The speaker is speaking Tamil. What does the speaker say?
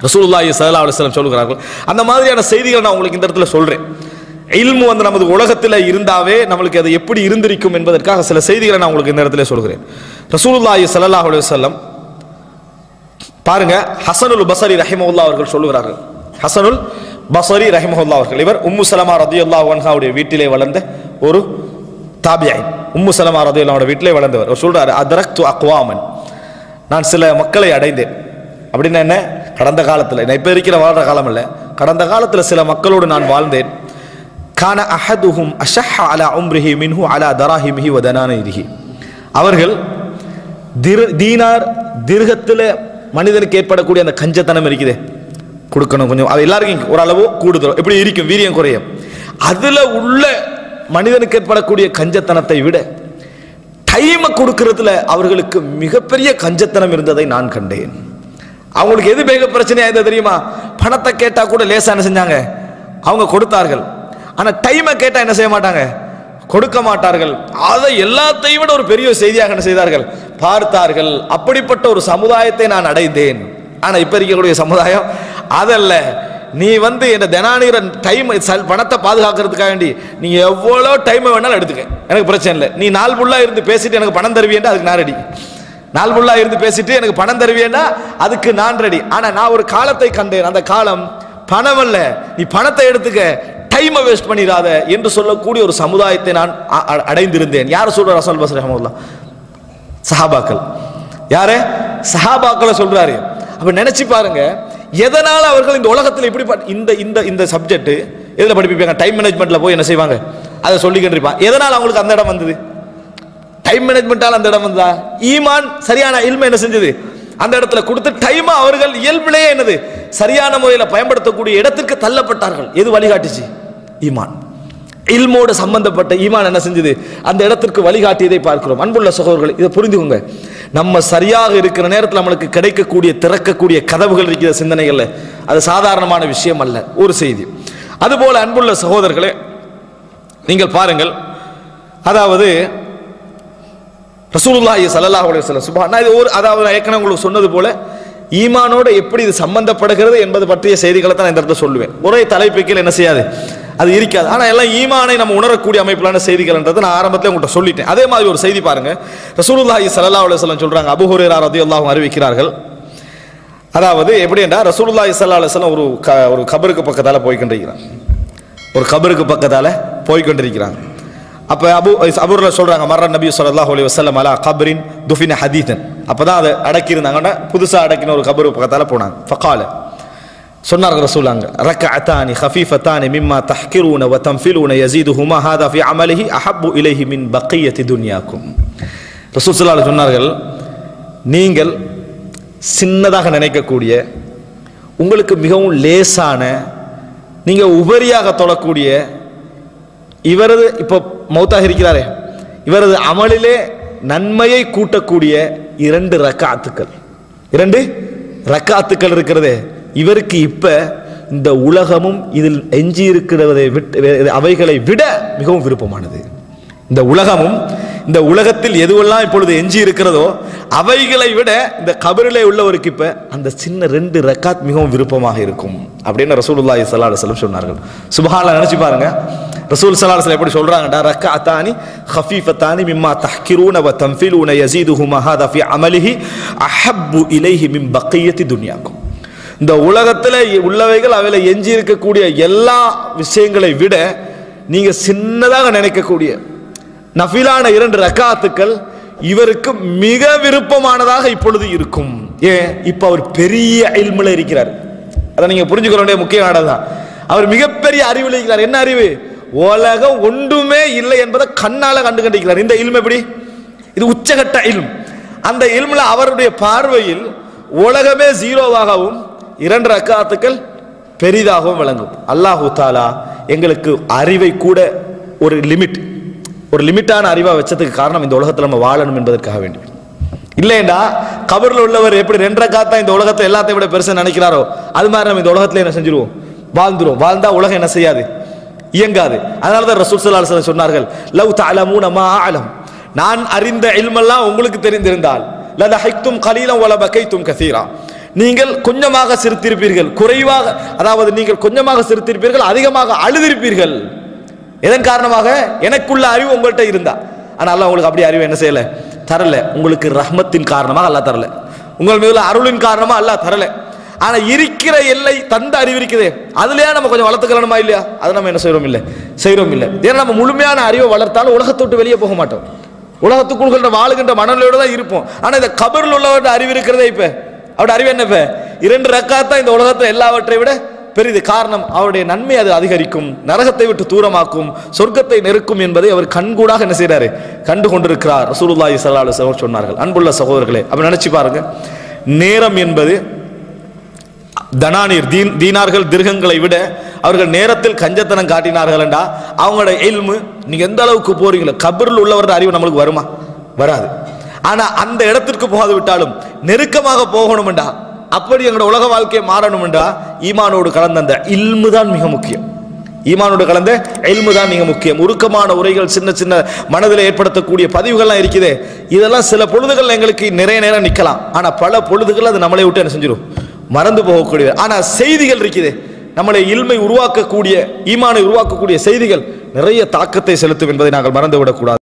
ரசூலுல்லாஹி ஸல்லல்லாஹு அலைஹி வஸல்லம் சொல்கிறார்கள். அந்த மாதிரியான செய்திகளை நான் உங்களுக்கு இந்த இடத்துல சொல்றேன். இல்மு நமது உலகத்தில் இருந்தாவே நம்மளுக்கு அது எப்படி இருந்திருக்கும் என்பதற்காக சில செய்திகளை நான் உங்களுக்கு இந்த இடத்துல சொல்கிறேன். ரசூலுல்லாஹி ஸல்லல்லாஹு அலைஹி வஸல்லம் பாருங்க, ஹஸனுல் பஸரி ரஹிமஹுல்லாஹ் அவர்கள் சொல்லுகிறார்கள். ஹஸனுல் பஸரி ரஹிமஹுல்லாஹ் அவர்கள், இவர் உம்மு சலமா ரலியல்லாஹு அன்ஹாவுடைய வீட்டிலே வளர்ந்த ஒரு தாபியீன். உம்மு சலமா ரலியல்லாஹு வீட்டிலே வளர்ந்தவர். அவர் சொல்றாரு, அதரக்து அக்வாமன், நான் சில மக்களை அடைந்தேன். அப்படின்னா என்ன? கடந்த காலத்தில், நான் இப்போ இருக்கிற வாழ்ற காலம் இல்லை, கடந்த காலத்தில் சில மக்களோடு நான் வாழ்ந்தேன். கான அஹதுஹும் அஷஹ அலா உம்ரிஹி மின்ஹு அலா தராஹிமிஹி வ தனானிஹி. அவர்கள் தீனார் திர்ஹத்தில் மனிதனுக்கு ஏற்படக்கூடிய அந்த கஞ்சத்தனம் இருக்குது, கொடுக்கணும் கொஞ்சம், அது எல்லாருக்கும் ஓரளவு கூடுதல் எப்படி இருக்கும், வீரியம் குறையும். அதில் உள்ள மனிதனுக்கு ஏற்படக்கூடிய கஞ்சத்தனத்தை விட டைமை கொடுக்கறதுல அவர்களுக்கு மிகப்பெரிய கஞ்சத்தனம் இருந்ததை நான் கண்டேன். அவங்களுக்கு எது மிக பிரச்சனையா இருந்தது தெரியுமா? பணத்தை கேட்டா கூட லேசா என்ன செஞ்சாங்க, அவங்க கொடுத்தார்கள். ஆனா டைமை கேட்டா என்ன செய்ய மாட்டாங்க, கொடுக்க மாட்டார்கள். அதை எல்லாத்தையும் விட ஒரு பெரிய செய்தியாக என்ன செய்தார்கள், பார்த்தார்கள். அப்படிப்பட்ட ஒரு சமுதாயத்தை நான் அடைந்தேன். ஆனா இப்ப இருக்கக்கூடிய சமுதாயம் அதல்ல. நீ என்ன தினானீர டைம் பணத்தை பாதுகாக்கிறதுக்காக வேண்டி நீங்க எவ்வளவு டைம் வேணாலும் எடுத்துக்க, எனக்கு பிரச்சனை இல்லை. நீ நாள் ஃபுல்லா இருந்து பேசிட்டு எனக்கு பணம் தருவியேண்டா அதுக்கு நான் ரெடி. நாள் ஃபுல்லா இருந்து பேசிட்டு எனக்கு பணம் தருவியேண்டா அதுக்கு நான் ரெடி. ஆனா நான் ஒரு காலத்தை கண்டேன், அந்த காலம் பணம் அல்ல, நீ பணத்தை எடுத்துக்க, டைமை வேஸ்ட் பண்ணிடாத என்று சொல்லக்கூடிய ஒரு சமுதாயத்தை நான் அடைந்திருந்தேன். யார் சொல்ற? ரசூல் பஸரி ரஹ்மத்துல்லாஹ், சஹாபாக்கள். யாரு? சஹாபாக்களை சொல்றாரு. அப்ப நினைச்சு பாருங்க, எதனால அவர்கள் இந்த உலகத்தில் இப்படி இந்த இந்த இந்த சப்ஜெக்ட் எதுல படிப்பிப்பாங்க, டைம் மேனேஜ்மெண்ட்ல போய் என்ன செய்வாங்க, அதை சொல்லிக்கிட்டு இருப்பான். எதனால அவங்களுக்கு அந்த இடம் வந்தது? டைம் மேனேஜ்மெண்டால அந்த இடம் வந்தா? ஈமான் சரியான இல்ம என்ன செஞ்சது, அந்த இடத்துல கொடுத்து டைம் அவர்கள் இயல்பிலேயே என்னது சரியான முறையில் பயன்படுத்தக்கூடிய இடத்திற்கு தள்ளப்பட்டார்கள். எது வழிகாட்டுச்சு? ஈமான். இல்மோடு சம்பந்தப்பட்ட ஈமான் என்ன செஞ்சது, அந்த இடத்திற்கு வழிகாட்டியதை பார்க்கிறோம். அன்புள்ள சகோதரர்கள், இதை புரிந்துக்கோங்க. நம்ம சரியாக இருக்கிற நேரத்தில் நம்மளுக்கு கிடைக்கக்கூடிய திறக்கக்கூடிய கதவுகள் இருக்கிற சிந்தனைகள்ல அது சாதாரணமான விஷயம் அல்ல. ஒரு செய்தி. அதுபோல அன்புள்ள சகோதரர்களே, நீங்கள் பாருங்கள், அதாவது ரசூலுல்லாஹி ஸல்லல்லாஹு அலைஹி வஸல்லம் சுப்ஹானல்லாஹ், இது ஒரு, அதாவது ஏற்கனவே உங்களுக்கு சொன்னது போல ஈமானோட எப்படி இது சம்பந்தப்படுகிறது என்பது பற்றிய செய்திகளை தான் இந்த இடத்துல சொல்லுவேன். ஒரே தலைப்புக்கு என்ன செய்யாது, அது இருக்காது. ஆனால் எல்லாம் ஈமானை நம்ம உணரக்கூடிய அமைப்பிலான செய்திகள்ன்றதை நான் ஆரம்பத்தில் உங்கள்கிட்ட சொல்லிட்டேன். அதே மாதிரி ஒரு செய்தி பாருங்க, ரசூலுல்லாஹி ஸல்லல்லாஹு அலைஹி வஸல்லம் சொல்றாங்க, அபூ ஹுரைரா ரலியல்லாஹு அறிவிக்கிறார்கள். அதாவது எப்படி என்றால், ரசூலுல்லாஹி ஸல்லல்லாஹு அலைஹி வஸல்லம் ஒரு கபருக்கு பக்கத்தால போய்கொண்டிருக்கிறாங்க. ஒரு கபருக்கு பக்கத்தால போய்கொண்டிருக்கிறாங்க. அப்ப அபூ ஹுரைரா சொல்றாங்க, மர்ர நபி ஸல்லல்லாஹு அலைஹி வஸல்லம் அலா கப்ரின் துஃபின ஹதீதன். அப்பதான் அதை அடக்கி இருந்தாங்கன்னா, புதுசா அடக்கின ஒரு கபருக்கு பக்கத்தால போனாங்க. ஃபகால, சொன்னார்கள் ரசூலுல்லாஹ், ரக்அத்தானி ஹஃபீஃபத்தானி மிம்மா தஹ்கிரூன வ தன்ஃபிலூன யஸீதுஹுமா ஹாதா ஃபீ அமலிஹி அஹப்பு இலைஹி மின் பக்கியத்தி துன்யாக்கும். ரசூல் ஸல்லல்லாஹு அலைஹி சொன்னார்கள், நீங்கள் சின்னதாக நினைக்கக்கூடிய, உங்களுக்கு மிகவும் லேசான, நீங்க உபரியாக தொழக்கூடிய, இவரது இப்போ மௌத்தாக இருக்கிறாரே, இவரது அமலிலே நன்மையை கூட்டக்கூடிய 2 ரக்காத்துக்கள், 2 ரக்காத்துக்கள் இருக்கிறதே, இவருக்கு இப்ப இந்த உலகமும் இதில் எஞ்சி இருக்கிறதை அவைகளை விட மிகவும் விருப்பமானது. இந்த உலகமும், இந்த உலகத்தில் எதுவெல்லாம் இப்பொழுது எஞ்சி இருக்கிறதோ அவைகளை விட இந்த கபரிலே உள்ளவருக்கு இப்ப அந்த சின்ன 2 ரக்காத் மிகவும் விருப்பமாக இருக்கும் அப்படின்னு ரசூலுல்லாஹி ஸல்லல்லாஹு அலைஹி வஸல்லம் சொன்னார்கள். சுப்ஹானல்லாஹ், நினைச்சு பாருங்க, ரசூல் ஸல்லல்லாஹு அலைஹி வஸல்லம் எப்படி சொல்றாங்கடா, ரக்அத்தானி ஹஃபீஃபத்தானி மிம்மா தஹ்கிரூன வ தன்ஃபிலூன யஸீதுஹுமா ஹாதா ஃபீ அமலிஹி அஹப்பு இலைஹி மின் பக்கியத்தி துன்யாக்கும். இந்த உலகத்தில் உள்ளவைகள் அவையில எஞ்சி இருக்கக்கூடிய எல்லா விஷயங்களை விட நீங்க சின்னதாக நினைக்கக்கூடிய நஃபிலான 2 ரக்காத்துக்கள் இவருக்கு மிக விருப்பமானதாக இப்பொழுது இருக்கும். ஏன்? இப்ப அவர் பெரிய இல்முல இருக்கிறார். அதை நீங்க புரிஞ்சுக்க வேண்டிய முக்கியமானதுதான். அவர் மிகப்பெரிய அறிவில் இருக்கிறார். என்ன அறிவு? உலகம் ஒன்றுமே இல்லை என்பதை கண்ணால கண்டுகண்டிருக்கிறார். இந்த இல்மு எப்படி? இது உச்சகட்ட இல்ம். அந்த இல்முல அவருடைய பார்வையில் உலகமே ஜீரோவாகவும் 2 ரக்காத்துக்கள் பெரிதாகவும் விளங்கும். அல்லாஹு தாலா எங்களுக்கு அறிவை கூட ஒரு லிமிட்டான அறிவா வச்சதுக்கு காரணம் இந்த உலகத்தில் நம்ம வாழணும் என்பதற்காக வேண்டி. இல்லைண்டா கபர்ல உள்ளவர் எப்படி 2 ரக்காத்தா இந்த உலகத்தை எல்லாத்தையும் விட பெருசா நினைக்கிறாரோ அது மாதிரி நம்ம இந்த உலகத்துல என்ன செஞ்சிருவோம், வாழ்ந்துருவோம். வாழ்ந்தா உலகம் என்ன செய்யாது, இயங்காது. அதனாலதான் ரசூல் ஸல்லல்லாஹு அலைஹி வஸல்லம் சொன்னார்கள், லவ் தஅலமூன மா அஅலம், நான் அறிந்த இல்மெல்லாம் உங்களுக்கு தெரிந்திருந்தால் லதஹிக்தும் கலீலன் வல பகைத்தும் கஸீரா, நீங்கள் கொஞ்சமாக சிரித்திருப்பீர்கள், குறைவாக, அதாவது நீங்கள் கொஞ்சமாக சிரித்திருப்பீர்கள், அதிகமாக அழுதிருப்பீர்கள். எதன் காரணமாக? எனக்குள்ள அறிவு உங்கள்கிட்ட இருந்தா. ஆனால் அல்லாஹ் உங்களுக்கு அப்படி அறிவு என்ன செய்யல, தரல. உங்களுக்கு ரஹ்மத்தின் காரணமாக அல்லாஹ் தரல, உங்கள் மீது அருளின் காரணமாக அல்லாஹ் தரல. ஆனா இருக்கிற எல்லை தந்த அறிவு இருக்குதே, அதுலயே நம்ம கொஞ்சம் வளர்த்துக்கலாமா இல்லையா? அதை நம்ம என்ன செய்யறோம் இல்லை. ஏன்னா நம்ம முழுமையான அறிவை வளர்த்தாலும் உலகத்தை விட்டு வெளியே போக மாட்டோம், உலகத்துக்குள்ள வாழுகின்ற மனநிலையோட தான் இருப்போம். ஆனா இந்த கபரில் உள்ளவர்கிட்ட அறிவு இருக்கிறதே, இப்ப அவருடைய அறிவு என்ன? இப்ப 2 ரக்காத் தான் இந்த உலகத்தை எல்லாவற்றை விட பெரிது. காரணம், அவருடைய நன்மை அது அதிகரிக்கும், நரகத்தை விட்டு தூரமாக்கும், சொர்க்கத்தை நெருக்கும் என்பதை அவர் கண்கூடாக என்ன செய்யறாரு, கண்டு கொண்டிருக்கிறார். ரசூலுல்லாஹி ஸல்லல்லாஹு அலைஹி வஸல்லம் சொன்னார்கள். அன்புள்ள சகோதரர்களே, அப்ப நினைச்சு பாருங்க, நேரம் என்பது தனானீர் தீனார்கள் திர்கங்களை விட அவர்கள் நேரத்தில் கஞ்சத்தனம் காட்டினார்கள் என்றா அவங்களோட இல்மு, நீங்க எந்த அளவுக்கு போறீங்களோ, கபரில் உள்ளவருடைய அறிவு நம்மளுக்கு வருமா? வராது. ஆனா அந்த இடத்திற்கு போகாது விட்டாலும் நெருக்கமாக போகணும்டா, அப்படி எங்களோட உலக வாழ்க்கையை மாறணும்டா, ஈமானோடு கலந்த அந்த இல்மு தான் மிக முக்கியம். ஈமானோடு கலந்த இல்மு தான் மிக முக்கியம். உருக்கமான உரைகள், சின்ன சின்ன மனதில் ஏற்படுத்தக்கூடிய பதிவுகள்லாம் இருக்குதே, இதெல்லாம் சில பொழுதுகள் எங்களுக்கு நிறைய நேரம் நிற்கலாம். ஆனா பல பொழுதுகள் அது நம்மளை விட்டு என்ன செஞ்சிடும், மறந்து போகக்கூடிய. ஆனா செய்திகள் இருக்குது, நம்மளை இல்மை உருவாக்கக்கூடிய, ஈமானை உருவாக்கக்கூடிய செய்திகள் நிறைய தாக்கத்தை செலுத்தும் என்பதை நாங்கள் மறந்து விடக்கூடாது.